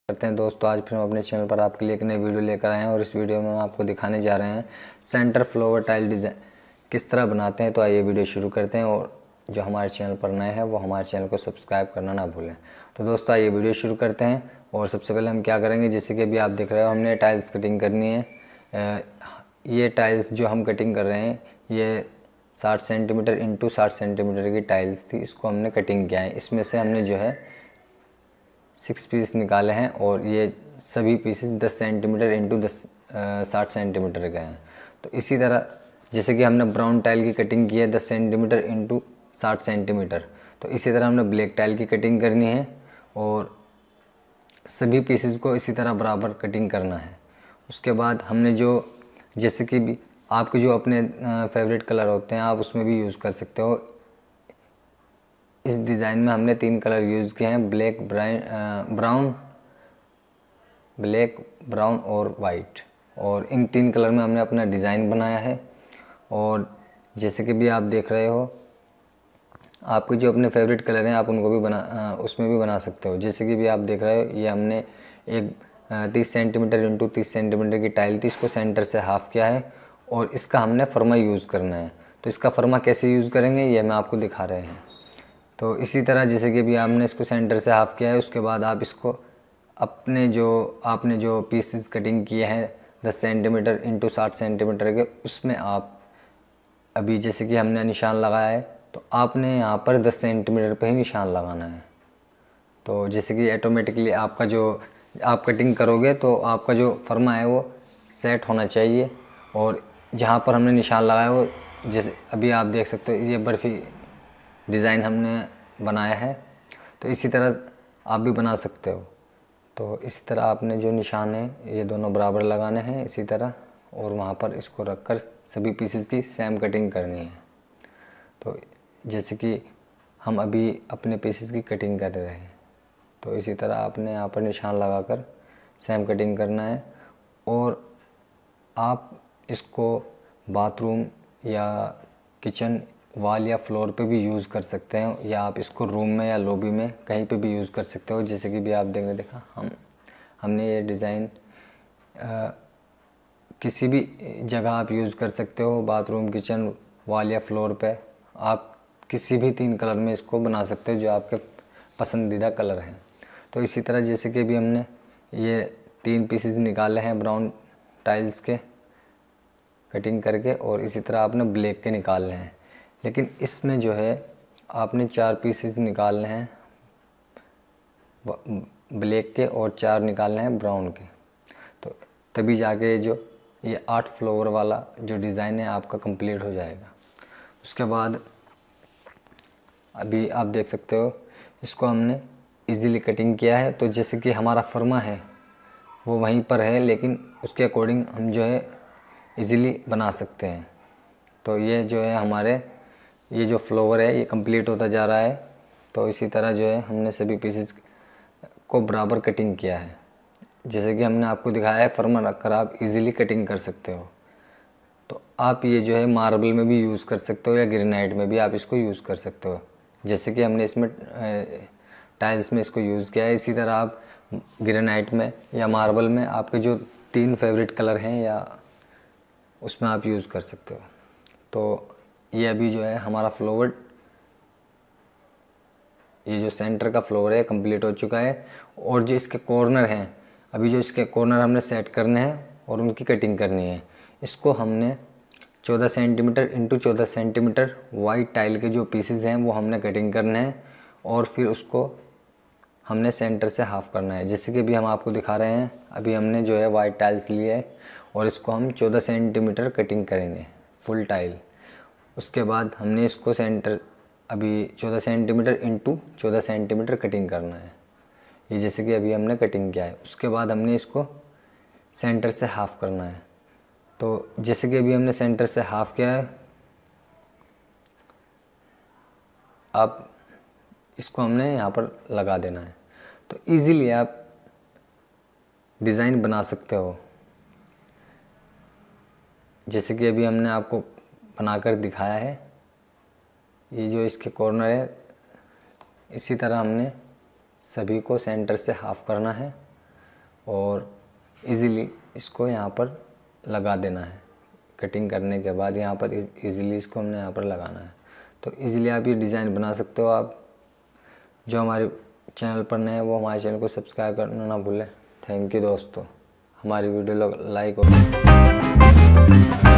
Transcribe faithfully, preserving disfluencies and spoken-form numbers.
करते हैं दोस्तों। आज फिर हम अपने चैनल पर आपके लिए एक नई वीडियो लेकर आए हैं और इस वीडियो में हम आपको दिखाने जा रहे हैं सेंटर फ्लावर टाइल डिज़ाइन किस तरह बनाते हैं। तो आइए वीडियो शुरू करते हैं और जो हमारे चैनल पर नए हैं वो हमारे चैनल को सब्सक्राइब करना ना भूलें। तो दोस्तों आइए वीडियो शुरू करते हैं। और सबसे पहले हम क्या करेंगे, जैसे कि अभी आप देख रहे हो हमने टाइल्स कटिंग करनी है। ये टाइल्स जो हम कटिंग कर रहे हैं ये साठ सेंटीमीटर इंटू साठ सेंटीमीटर की टाइल्स थी, इसको हमने कटिंग किया है। इसमें से हमने जो है सिक्स पीस निकाले हैं और ये सभी पीसेस दस सेंटीमीटर इंटू दस साठ सेंटीमीटर के हैं। तो इसी तरह जैसे कि हमने ब्राउन टाइल की कटिंग की है दस सेंटीमीटर इंटू साठ सेंटीमीटर, तो इसी तरह हमने ब्लैक टाइल की कटिंग करनी है और सभी पीसेस को इसी तरह बराबर कटिंग करना है। उसके बाद हमने जो जैसे कि भी आपके जो अपने फेवरेट कलर होते हैं आप उसमें भी यूज़ कर सकते हो। इस डिज़ाइन में हमने तीन कलर यूज़ किए हैं, ब्लैक ब्राउन ब्लैक ब्राउन और वाइट, और इन तीन कलर में हमने अपना डिज़ाइन बनाया है। और जैसे कि भी आप देख रहे हो आपके जो अपने फेवरेट कलर हैं आप उनको भी बना उसमें भी बना सकते हो। जैसे कि भी आप देख रहे हो ये हमने एक तीस सेंटीमीटर इंटू तीस सेंटीमीटर की टाइल थी, इसको सेंटर से हाफ़ किया है और इसका हमने फर्मा यूज़ करना है। तो इसका फर्मा कैसे यूज़ करेंगे ये मैं आपको दिखा रहे हैं। तो इसी तरह जैसे कि भी आपने इसको सेंटर से हाफ़ किया है, उसके बाद आप इसको अपने जो आपने जो पीसेस कटिंग किए हैं दस सेंटीमीटर इंटू साठ सेंटीमीटर के, उसमें आप अभी जैसे कि हमने निशान लगाया है तो आपने यहाँ पर दस सेंटीमीटर पे ही निशान लगाना है। तो जैसे कि ऑटोमेटिकली आपका जो आप कटिंग करोगे तो आपका जो फर्मा है वो सेट होना चाहिए। और जहाँ पर हमने निशान लगाया वो जैसे अभी आप देख सकते हो ये बर्फ़ी डिज़ाइन हमने बनाया है, तो इसी तरह आप भी बना सकते हो। तो इसी तरह आपने जो निशान है ये दोनों बराबर लगाने हैं इसी तरह, और वहाँ पर इसको रखकर सभी पीसेस की सेम कटिंग करनी है। तो जैसे कि हम अभी अपने पीसेस की कटिंग कर रहे हैं तो इसी तरह आपने यहाँ पर निशान लगाकर सेम कटिंग करना है। और आप इसको बाथरूम या किचन वॉल या फ्लोर पे भी यूज़ कर सकते हैं, या आप इसको रूम में या लॉबी में कहीं पे भी यूज़ कर सकते हो। जैसे कि भी आप देखने देखा हम हमने ये डिज़ाइन किसी भी जगह आप यूज़ कर सकते हो, बाथरूम किचन वॉल या फ्लोर पे आप किसी भी तीन कलर में इसको बना सकते हो जो आपके पसंदीदा कलर हैं। तो इसी तरह जैसे कि भी हमने ये तीन पीसेस निकाले हैं ब्राउन टाइल्स के कटिंग करके, और इसी तरह आपने ब्लैक के निकालने हैं। लेकिन इसमें जो है आपने चार पीसेस निकालने हैं ब्लैक के और चार निकालने हैं ब्राउन के, तो तभी जाके जो ये आठ फ्लावर वाला जो डिज़ाइन है आपका कंप्लीट हो जाएगा। उसके बाद अभी आप देख सकते हो इसको हमने इजीली कटिंग किया है। तो जैसे कि हमारा फर्मा है वो वहीं पर है, लेकिन उसके अकॉर्डिंग हम जो है इजीली बना सकते हैं। तो ये जो है हमारे ये जो फ्लावर है ये कंप्लीट होता जा रहा है। तो इसी तरह जो है हमने सभी पीसेस को बराबर कटिंग किया है। जैसे कि हमने आपको दिखाया है फर्मा रखकर आप इजीली कटिंग कर सकते हो। तो आप ये जो है मार्बल में भी यूज़ कर सकते हो या ग्रेनाइट में भी आप इसको यूज़ कर सकते हो। जैसे कि हमने इसमें टाइल्स में इसको यूज़ किया है, इसी तरह आप ग्रेनाइट में या मार्बल में आपके जो तीन फेवरेट कलर हैं या उसमें आप यूज़ कर सकते हो। तो ये अभी जो है हमारा फ्लावर ये जो सेंटर का फ्लावर है कंप्लीट हो चुका है। और जो इसके कॉर्नर हैं अभी जो इसके कॉर्नर हमने सेट करने हैं और उनकी कटिंग करनी है। इसको हमने चौदह सेंटीमीटर इंटू चौदह सेंटीमीटर वाइट टाइल के जो पीसेस हैं वो हमने कटिंग करने हैं और फिर उसको हमने सेंटर से हाफ़ करना है। जैसे कि भी हम आपको दिखा रहे हैं अभी हमने जो है वाइट टाइल्स लिए है और इसको हम चौदह सेंटीमीटर कटिंग करेंगे फुल टाइल। उसके बाद हमने इसको सेंटर अभी चौदह सेंटीमीटर इंटू चौदह सेंटीमीटर कटिंग करना है, ये जैसे कि अभी हमने कटिंग किया है। उसके बाद हमने इसको सेंटर से हाफ़ करना है। तो जैसे कि अभी हमने सेंटर से हाफ़ किया है, अब इसको हमने यहाँ पर लगा देना है। तो इजीली आप डिज़ाइन बना सकते हो। जैसे कि अभी हमने आपको बनाकर दिखाया है, ये जो इसके कॉर्नर है इसी तरह हमने सभी को सेंटर से हाफ़ करना है और इजीली इसको यहाँ पर लगा देना है। कटिंग करने के बाद यहाँ पर इजीली इसको हमने यहाँ पर लगाना है। तो इजीली आप ये डिज़ाइन बना सकते हो। आप जो हमारे चैनल पर नए हैं वो हमारे चैनल को सब्सक्राइब करना ना भूलें। थैंक यू दोस्तों, हमारी वीडियो लाइक और